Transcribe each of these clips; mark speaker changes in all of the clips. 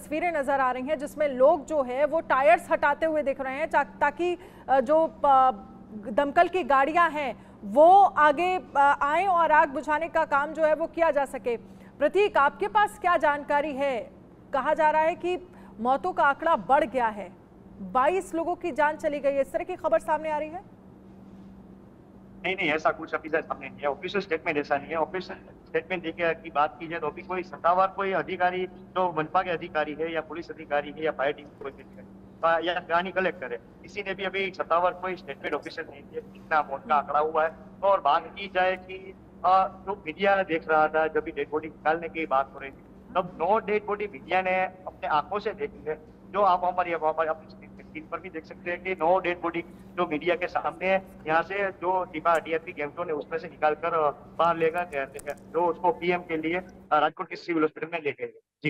Speaker 1: तस्वीरें नजर आ रही हैं जिसमें लोग जो है वो टायर्स हटाते हुए दिख रहे हैं ताकि जो दमकल की गाड़ियां हैं वो आगे आए और आग बुझाने का काम जो है वो किया जा सके। प्रतीक, आपके पास क्या जानकारी है? कहा जा रहा है कि मौतों का आंकड़ा बढ़ गया है, 22 लोगों की जान चली गई है, इस तरह की खबर सामने आ रही है।
Speaker 2: नहीं, ऐसा कुछ अभी तक सामने नहीं है। ऑफिशियल स्टेटमेंट ऐसा नहीं है। ऑफिशियल स्टेटमेंट देखिए की बात की जाए तो अभी कोई सत्तावार कोई अधिकारी जो मनपा के अधिकारी है या पुलिस अधिकारी है या फायर टीम कोई अधिकारी या गानी कलेक्टर है, किसी ने भी अभी सत्तावार कोई स्टेटमेंट ऑफिशियल नहीं दिया कितना मौत का आंकड़ा हुआ है। और बात की जाए कि जो मीडिया देख रहा था जब भी डेड बॉडी निकालने की बात हो रही थी, तब 9 डेड बॉडी मीडिया ने अपने आंखों से देखी है। जो आप हमारी अपनी स्क्रीन पर भी देख सकते हैं कि 9 डेड बॉडी जो मीडिया के सामने है, यहाँ से जो डीआरपी कैंटों ने उसमें से निकालकर बाहर ले गए जो उसको पीएम के लिए राजकोट के सिविल हॉस्पिटल में ले गए। जी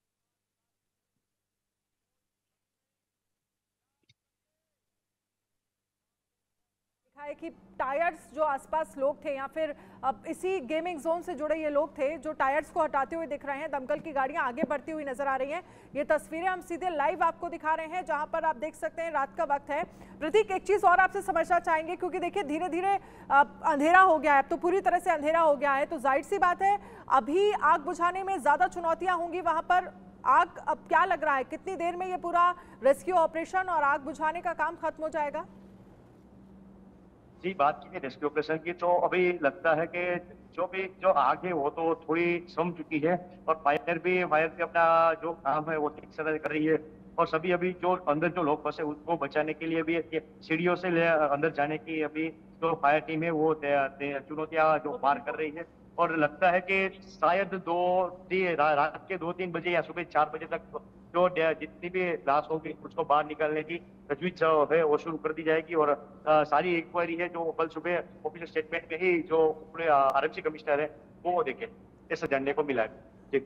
Speaker 1: है कि टायर्स जो आसपास लोग थे या फिर अब इसी गेमिंग जोन से जुड़े ये लोग थे जो टायर्स को हटाते हुए दिख रहे हैं। दमकल की गाड़ियां आगे बढ़ती हुई नजर आ रही हैं। ये तस्वीरें हम सीधे लाइव आपको दिखा रहे हैं जहां पर आप देख सकते हैं रात का वक्त है। प्रतीक, एक चीज और आपसे समझना चाहेंगे क्योंकि देखिए धीरे धीरे अंधेरा हो गया है, अब तो पूरी तरह से अंधेरा हो गया है, तो जाहिर सी बात है अभी आग बुझाने में ज्यादा चुनौतियां होंगी वहां पर। आग अब क्या लग रहा है, कितनी देर में ये पूरा रेस्क्यू ऑपरेशन और आग बुझाने का काम खत्म हो जाएगा?
Speaker 2: जी, बात की रेस्क्यू ऑपरेशन की तो अभी लगता है कि जो आग है वो तो थोड़ी सम चुकी है और फायर भी अपना जो काम है वो ठीक से कर रही है। और सभी अभी जो अंदर जो लोग फंसे उनको बचाने के लिए भी सीढ़ियों से अंदर जाने की अभी जो फायर टीम है वो चुनौतियां जो पार कर रही है। और लगता है कि शायद रात के 2-3 बजे या सुबह 4 बजे तक जो जितनी भी लाश होगी उसको बाहर निकालने की तजवीज है वो शुरू कर दी जाएगी। और सारी इंक्वायरी है जो कल सुबह ऑफिशियल स्टेटमेंट में ही जो पूरे आरएमसी कमिश्नर है वो देखे, ऐसा जानने को मिला है।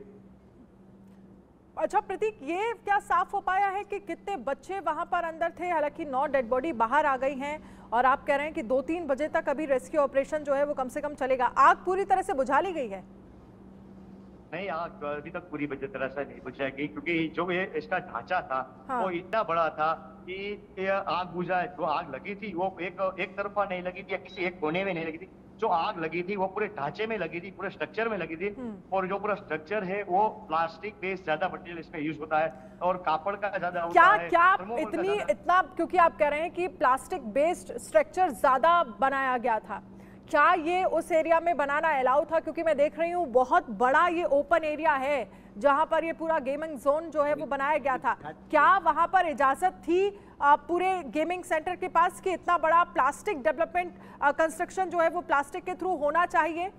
Speaker 1: अच्छा प्रतीक, ये क्या साफ हो पाया है कि कितने बच्चे वहां पर अंदर थे? हालांकि 9 डेड बॉडी बाहर आ गई हैं और आप कह रहे हैं कि 2-3 बजे तक अभी रेस्क्यू ऑपरेशन जो है वो कम से कम चलेगा। आग पूरी तरह से बुझा ली गई है?
Speaker 2: नहीं, आग अभी तक पूरी तरह से नहीं बुझाएगी क्योंकि जो ये इसका ढांचा था
Speaker 1: हाँ।
Speaker 2: वो इतना बड़ा था कि ये आग बुझा जो आग लगी थी वो एक तरफा नहीं लगी थी या किसी एक कोने में नहीं लगी थी। जो आग लगी थी वो पूरे ढांचे में लगी थी, पूरे स्ट्रक्चर में लगी थी। और जो पूरा स्ट्रक्चर है वो प्लास्टिक बेस्ड ज्यादा मटेरियल इसमें यूज होता है और कापड़ का ज्यादा होता है।
Speaker 1: क्या इतना क्योंकि आप कह रहे हैं कि प्लास्टिक बेस्ड स्ट्रक्चर ज्यादा बनाया गया था, क्या ये उस एरिया में बनाना अलाउ था? क्योंकि मैं देख रही हूँ बहुत बड़ा ये ओपन एरिया है जहां पर ये पूरा गेमिंग जोन जो है वो बनाया गया था। क्या वहां पर इजाजत थी पूरे गेमिंग सेंटर के पास कि इतना बड़ा प्लास्टिक डेवलपमेंट कंस्ट्रक्शन जो है वो प्लास्टिक के थ्रू होना चाहिए?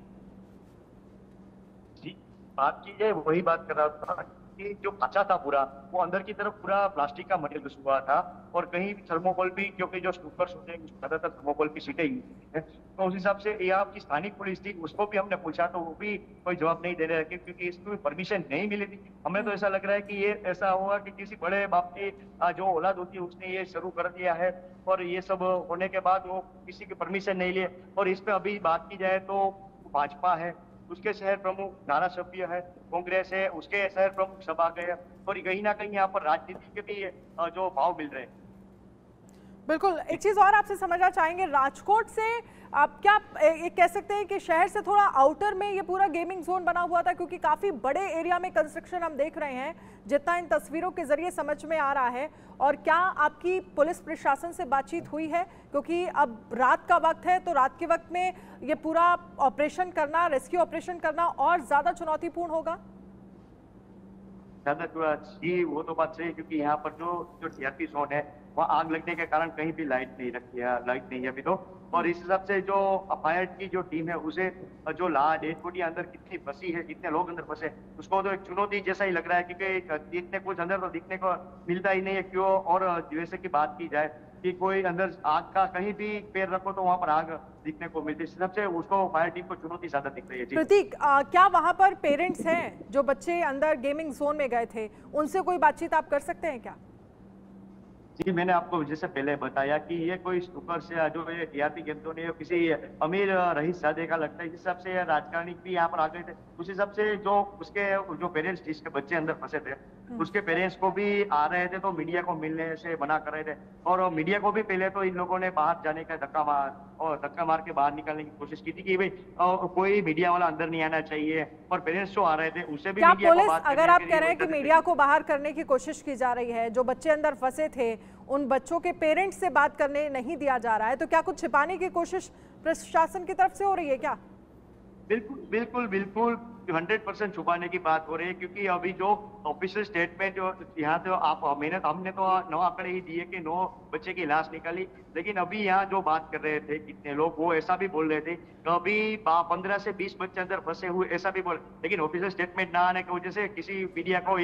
Speaker 2: जी, बात की जाए वही बात कर रहा था कि जो कच्चा था पूरा वो अंदर की तरफ पूरा प्लास्टिक का मटेरियल घुसा हुआ था। और कहीं थर्मोकोल भी, क्योंकि जो स्नूकर्स होते हैं ज्यादातर थर्मोकोल की सीटें यूज होती है, तो उस हिसाब से यहाँ की स्थानिक पुलिस थी उसको भी हमने पूछा तो वो भी कोई जवाब नहीं दे रहे हैं क्योंकि इसको परमिशन नहीं मिली थी। हमें तो ऐसा लग रहा है कि ये ऐसा हुआ कि किसी बड़े बाप की जो औलाद होती है उसने ये शुरू कर दिया है और ये सब होने के बाद वो किसी की परमिशन नहीं लिए। और इसमें अभी बात की जाए तो भाजपा है, उसके शहर प्रमुख धारासभ्य है, कांग्रेस है, उसके शहर प्रमुख सभा गए हैं और कहीं ना कहीं यहाँ पर राजनीति के भी जो भाव मिल रहे हैं।
Speaker 1: बिल्कुल, एक चीज और आपसे समझना चाहेंगे, राजकोट से आप क्या ये कह सकते हैं कि शहर से थोड़ा आउटर में ये पूरा गेमिंग जोन बना हुआ था? क्योंकि काफी बड़े एरिया में कंस्ट्रक्शन हम देख रहे हैं जितना इन तस्वीरों के जरिए समझ में आ रहा है। और क्या आपकी पुलिस प्रशासन से बातचीत हुई है? क्योंकि अब रात का वक्त है तो रात के वक्त में ये पूरा ऑपरेशन करना, रेस्क्यू ऑपरेशन करना और ज्यादा चुनौतीपूर्ण होगा।
Speaker 2: जी, वो तो बात सही है क्योंकि यहाँ पर जो टीआरपी जोन है वहाँ आग लगने के कारण कहीं भी लाइट नहीं है अभी तो। और इस हिसाब से जो फायर की जो टीम है उसे जो डेड बॉडी अंदर कितनी फंसी है, कितने लोग अंदर फंसे, उसको तो एक चुनौती जैसा ही लग रहा है क्योंकि इतने कुछ अंदर तो दिखने को मिलता ही नहीं है। क्यों? और जैसे की बात की जाए कि कोई अंदर आग का कहीं भी पैर रखो तो वहां पर आग दिखने को मिलती है, इस हिसाब से उसको फायर टीम को चुनौती ज्यादा दिख रही है।
Speaker 1: प्रतीक, क्या वहां पर पेरेंट्स हैं जो बच्चे अंदर गेमिंग जोन में गए थे, उनसे कोई बातचीत आप कर सकते हैं क्या?
Speaker 2: जी, मैंने आपको जैसे पहले बताया कि ये कोई स्नूकर से जो ये टीआरपी गेंदों ने किसी अमीर रईसजादे का लगता है, जिस हिसाब से राजकारणी भी यहाँ पर आ गए थे, उस हिसाब से जो उसके जो पेरेंट्स जिसके बच्चे अंदर फंसे थे उसके पेरेंट्स को भी आ रहे थे तो मीडिया को मिलने से मना कर रहे थे और मीडिया को भी पहले तो इन लोगों ने बाहर जाने का धक्का मार के बाहर निकालने की कोशिश की थी कि भाई कोई मीडिया वाला अंदर नहीं आना चाहिए और पेरेंट्स जो आ रहे थे उसे भी
Speaker 1: क्या
Speaker 2: मीडिया को
Speaker 1: पुलिस,
Speaker 2: बात
Speaker 1: अगर
Speaker 2: करने
Speaker 1: आप
Speaker 2: के
Speaker 1: कह
Speaker 2: लिए
Speaker 1: रहे हैं कि
Speaker 2: बोलते थे।
Speaker 1: मीडिया को बाहर करने की कोशिश की जा रही है, जो बच्चे अंदर फंसे थे उन बच्चों के पेरेंट्स से बात करने नहीं दिया जा रहा है, तो क्या कुछ छिपाने की कोशिश प्रशासन की तरफ से हो रही है क्या?
Speaker 2: बिल्कुल बिल्कुल बिल्कुल 100% छुपाने की बात हो रही है क्योंकि अभी जो ऑफिशियल स्टेटमेंट जो यहाँ तो आप हमने तो 9 आंकड़े ही दिए कि 9 बच्चे की लाश निकाली, लेकिन अभी यहाँ जो बात कर रहे थे कितने लोग वो ऐसा भी बोल रहे थे कि अभी 15 से 20 बच्चे अंदर फंसे हुए ऐसा भी बोल, लेकिन ऑफिशियल स्टेटमेंट ना आने की वजह से किसी मीडिया को